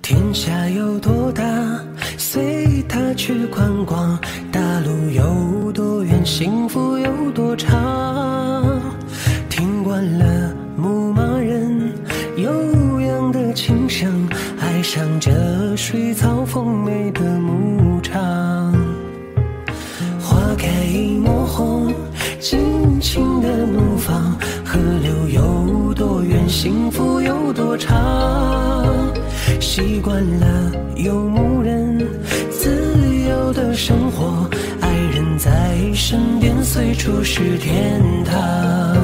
天下有多大，随他去观光，大路有多远，幸福有多长。听惯了牧马人悠扬的琴声，爱上这水草丰美的牧场。花开一抹红，尽情的怒放，河流有多远，幸福有多长。习惯了游牧人自由的生活，爱人在身边，随处是天堂。